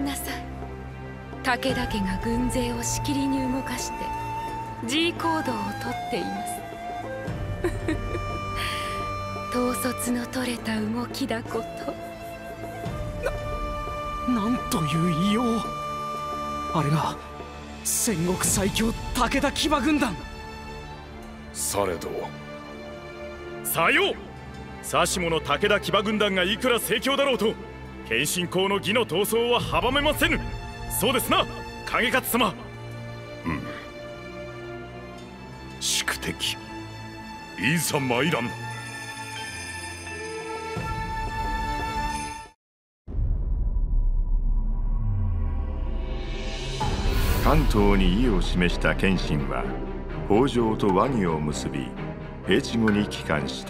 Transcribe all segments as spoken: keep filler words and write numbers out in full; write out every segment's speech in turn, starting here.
んなさい。武田家が軍勢をしきりに動かして G 行動をとっています。統率の取れた動きだこと。 な、なんという異様。あれが戦国最強武田騎馬軍団。 されどさよう。指物武田騎馬軍団がいくら盛況だろうと謙信公の義の闘争は阻めませぬ。そうですな、景勝様。うん。宿敵いざ参らん。 関東に意を示した謙信は北条と和議を結び平地後に帰還した。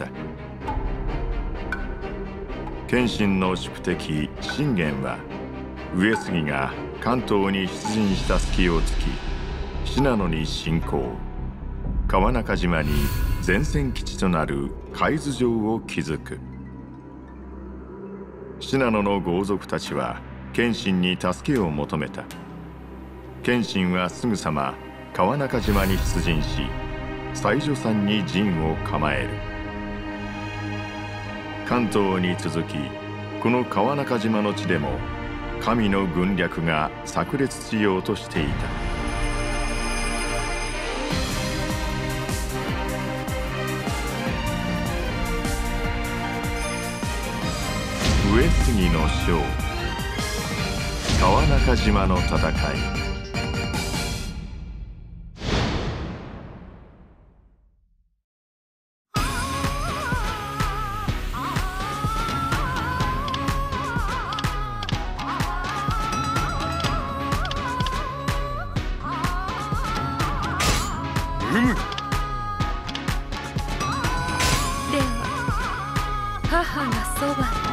謙信の宿敵信玄は上杉が関東に出陣した隙を突き信濃に侵攻、川中島に前線基地となる海津城を築く。信濃の豪族たちは謙信に助けを求めた。謙信はすぐさま川中島に出陣し西条山に陣を構える。関東に続きこの川中島の地でも神の軍略が炸裂しようとしていた。上杉の将川中島の戦い。 母がそばに。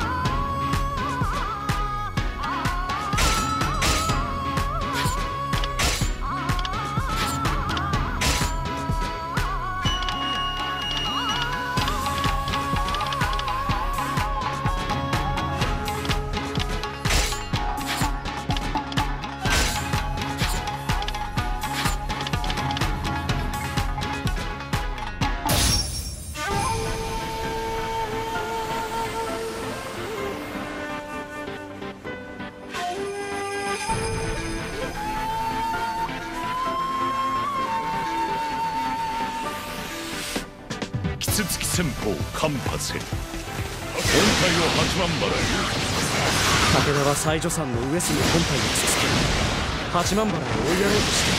キツツキ戦法間髪へ。本体を八幡原へ。 武田は西条山の上杉本体を続け八幡原へ追いやろうとして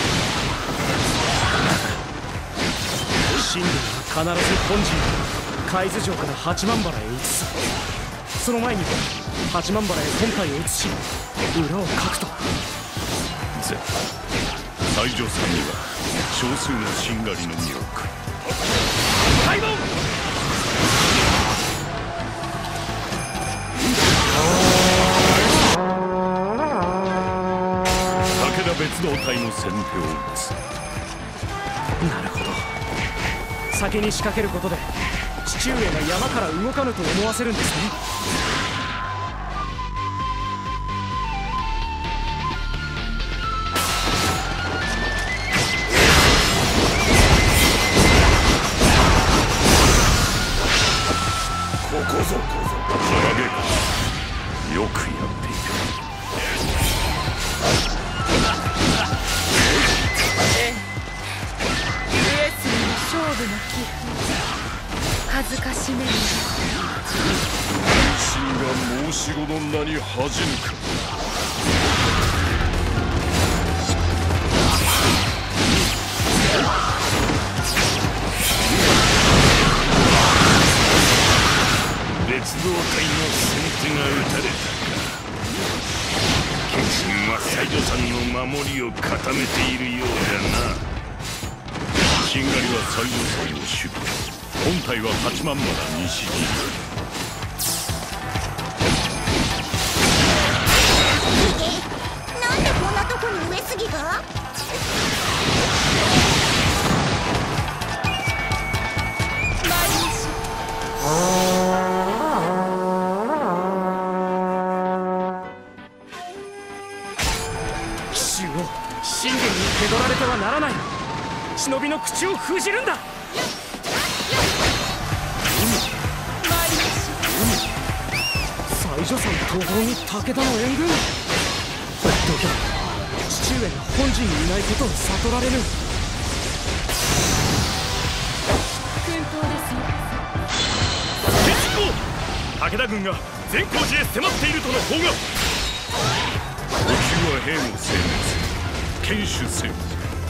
いる。信玄は必ず本陣を海津城から八幡原へ移す。その前に八幡原へ本体を移し裏をかくと。 ぜ西条山には少数のしんがりのみを置く。開門。武田別動隊の先手を打つ。 なるほど。先に仕掛けることで父上が山から動かぬと思わせるんですね。 ここぞ腹毛か。よくやっている。 上杉の勝負の気風恥ずかしめる。 信が申し子の名に恥じぬか。別動隊の先手が撃たれたか。謙信は西条山の守りを固めているようだな。しんがりは西条山を守備、本体は八幡原西陣。 なんでこんなとこに上杉が？ 忍びの口を封じるんだ。西条さんの逃亡に武田の援軍。ほっとけば父上が本陣にいないことを悟られる。 奮闘ですよ。 決行。武田軍が善光寺へ迫っているとの報が。補給は兵の精密堅守せよ。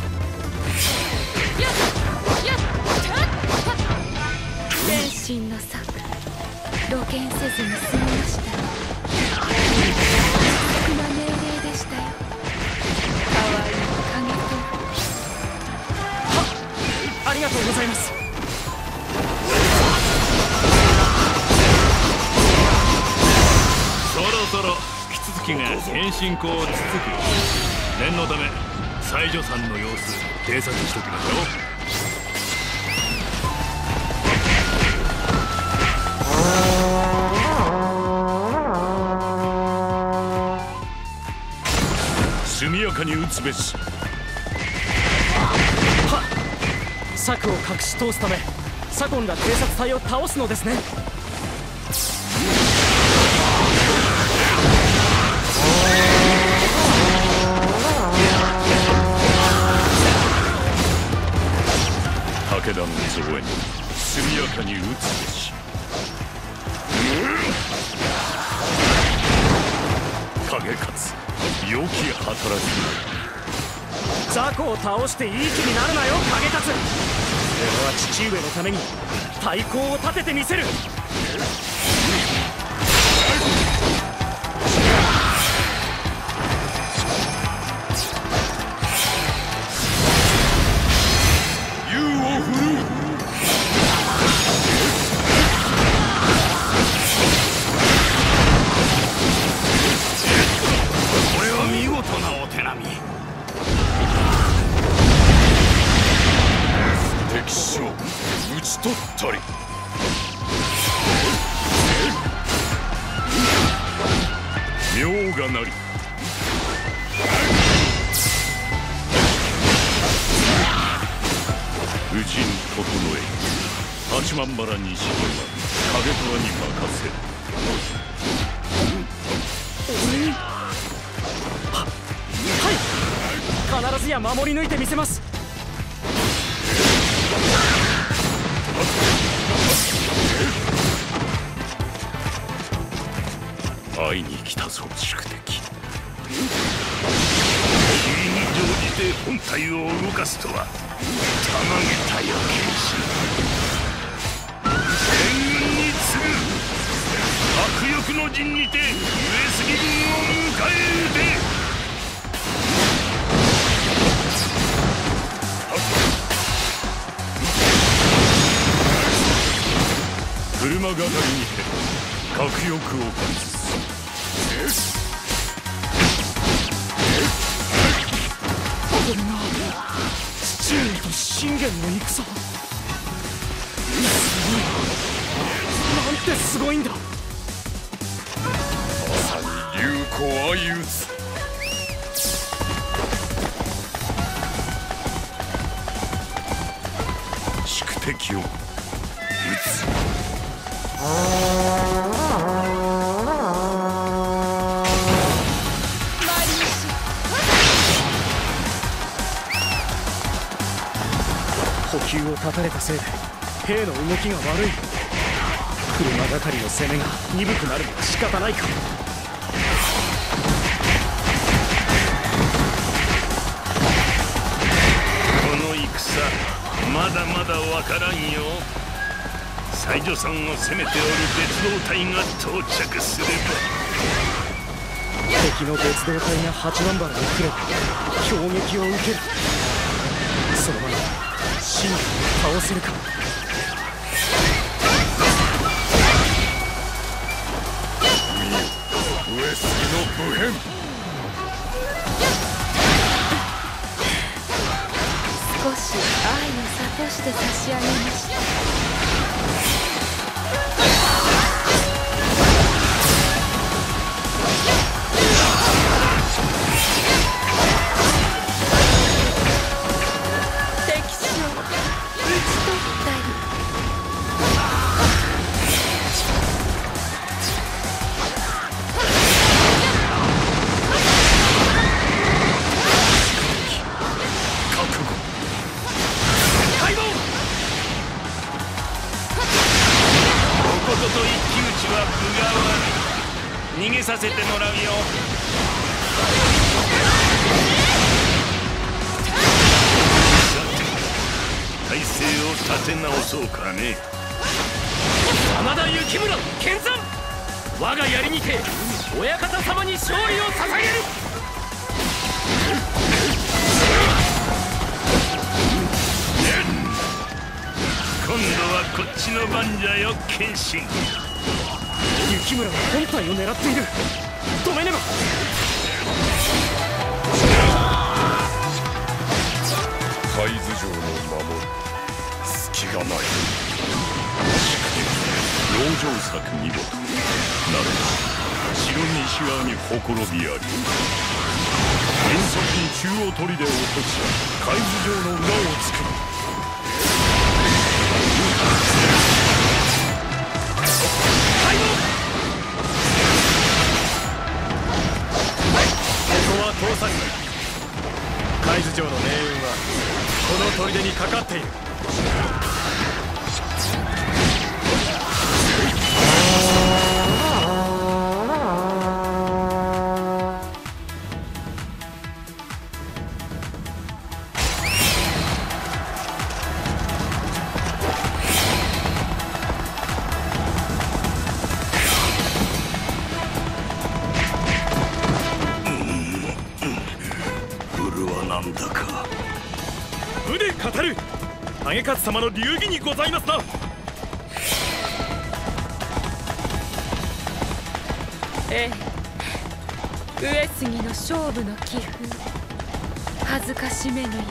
天心の策露見せずに済みました。酷な命令でしたよ。かわいい影と。 はっ、ありがとうございます。 そろそろキツツキが変身功をつつく。念のため西条さんの様子偵察しときましょう。 速やかに撃つべし。 はっ、策を隠し通すため左近が偵察隊を倒すのですね。 武田の増援速やかに撃つべし。影勝良き働き。 雑魚を倒していい気になるなよ影勝。俺は父上のために太鼓を立ててみせる。 取ったり。妙がなり。無事に整え八幡原西軍は影虎に任せる。 ははい、必ずや守り抜いてみせます。 会いに来たぞ宿敵。 義理に乗じて本体を動かすとはたまげたよ剣士。援軍に次ぐ迫力の陣にて上杉軍を迎え撃て。 車がかりにて核翼を感知する。 これが父上と信玄の戦。すごい。なんてすごいんだ。 まさに流行相打つ。宿敵を撃つ。 補給を断たれたせいで兵の動きが悪い。車がかりの攻めが鈍くなるのは仕方ないか。 この戦まだまだわからんよ。西条さんを攻めておる別動隊が到着すれば。 敵の別動隊が八幡原に来れば衝撃を受ける。その前に信玄を倒せるか。 上杉の武変。 少し愛を諭して差し上げました。敵逃げさせてもらうよ。体勢を立て直そうかね。 真田幸村剣山、我が槍にて親方様に勝利を捧げる。 今度はこっちの番じゃよ、剣心。 幸村は本体を狙っている。止めねば。 海津城の守る隙がない。 養生策見事なれば城西側にほころびあり、迅速に中央砦を落とし海津城の裏をつく。 ここは通さぬ。海津城の命運はこの砦にかかっている。 語る景勝様の流儀にございますな。 ええ、上杉の勝負の棋風、恥ずかしめぬよ。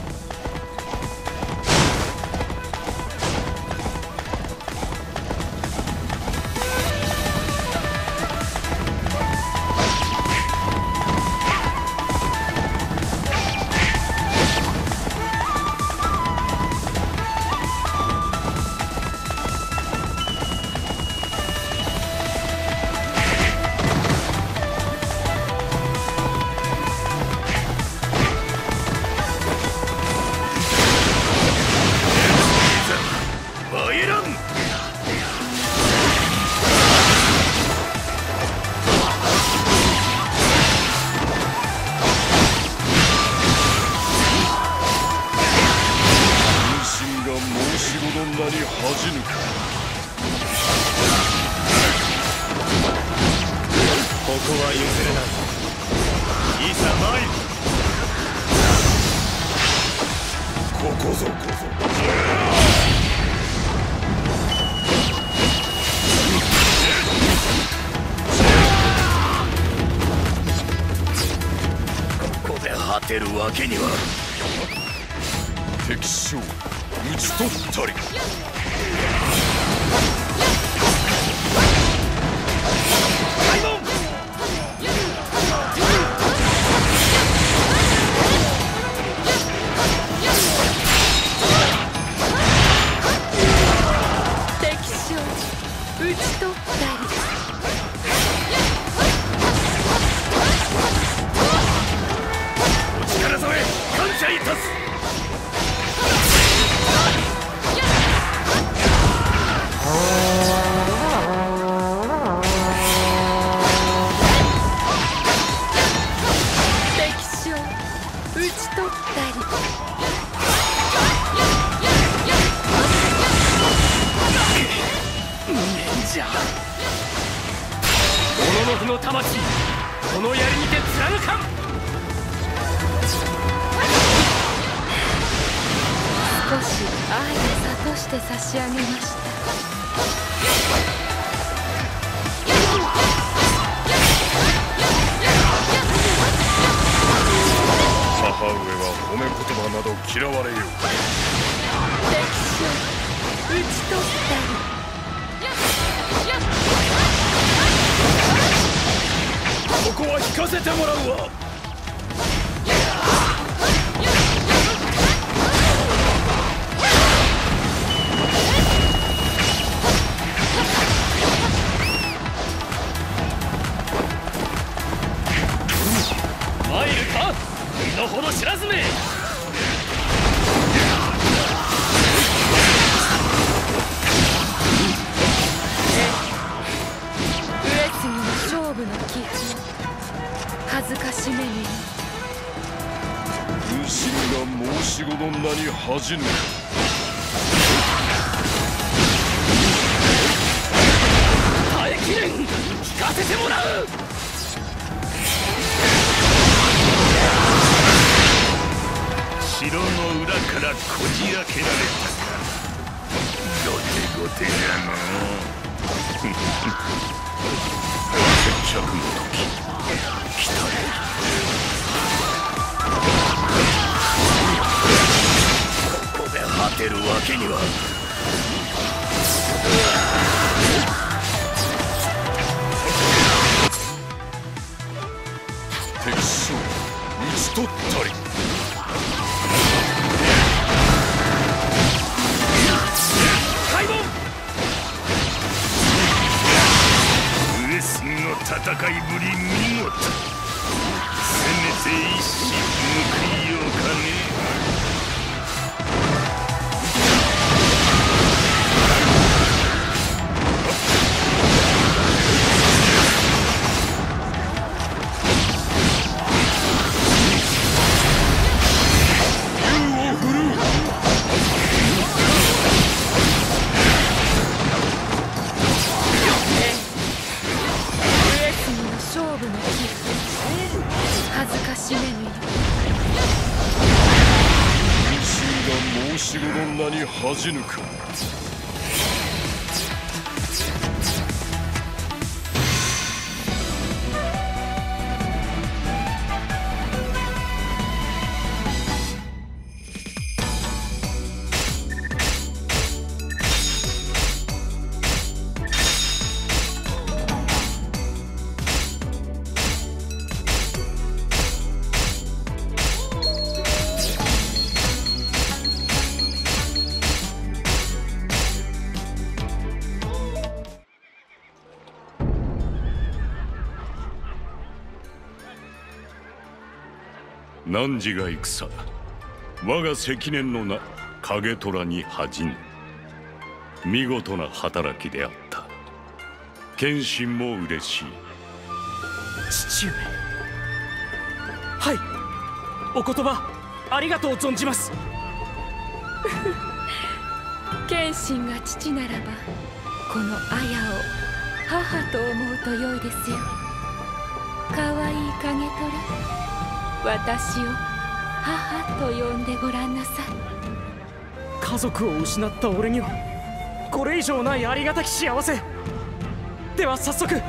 勝てるわけには。 敵将討ち取ったり。 敵将討ち取ったり。 力添え感謝いたす。 敵将討ち取ったり。 忍者モノノフの魂、この槍にて貫かん。 少し愛を諭して差し上げました。 母上は褒め言葉など嫌われよう。 敵将討ち取ったり。 ここは引かせてもらうわ。 参るか身の程知らずめ。 上杉の勝負の恥じぬ。 耐えきれん。聞かせてもらう。 城の裏からこじ開けられたか。ゴテゴテじゃのう。決着の時来たれ。ここで果てるわけには。 敵将討ち取ったり。 上杉の戦いぶり見事。せめて一矢報いようかね。 恥ずかしめぬよ。 民衆が申し子の名に恥じぬか。 汝が戦、我が積年の名影虎に恥じぬ。見事な働きであった。謙信も嬉しい。 父上。はい、お言葉ありがとう存じます。 謙信が父ならばこの綾を母と思うとよいですよ。かわいい影虎、私を母と呼んでごらんなさい。 家族を失った俺にはこれ以上ないありがたき幸せ。では早速。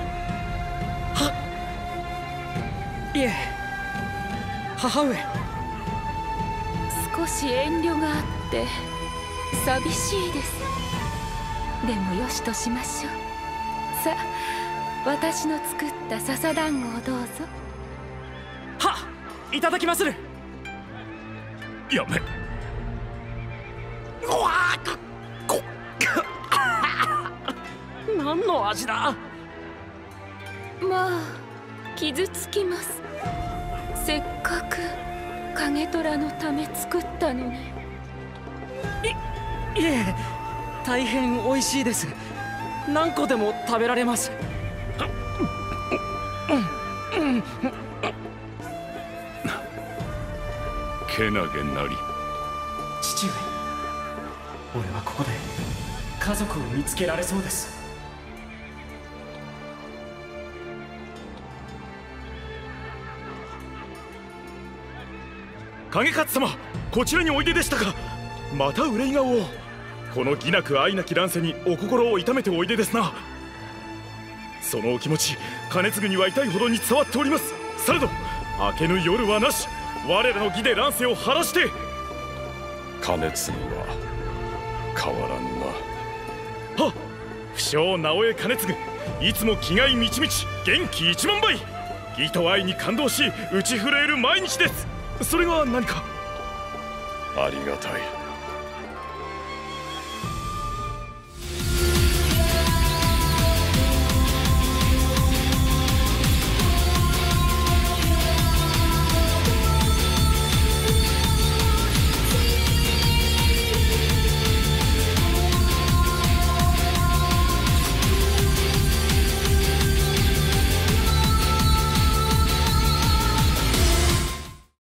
はいえ母上。 少し遠慮があって寂しいです。でもよしとしましょう。さあ、私の作った笹団子をどうぞ。 はっ、いただきまする。 やめ。 何の味だ。 まあ傷つきます。せっかく影虎のため作ったのに。 いいえ、大変美味しいです。何個でも食べられます。 けなげなり。 父上、俺はここで家族を見つけられそうです。 影勝様、こちらにおいででしたか。また憂い顔を。この義なく愛なき乱世にお心を痛めておいでですな。そのお気持ち、兼続には痛いほどに伝わっております。されど明けぬ夜はなし。我らの義で乱世を晴らして。 兼続は変わらぬな。 はっ、不肖直江兼続、いつも気概満ち満ち、元気一万倍。義と愛に感動し打ち震える毎日です。それが何か。 ありがたい。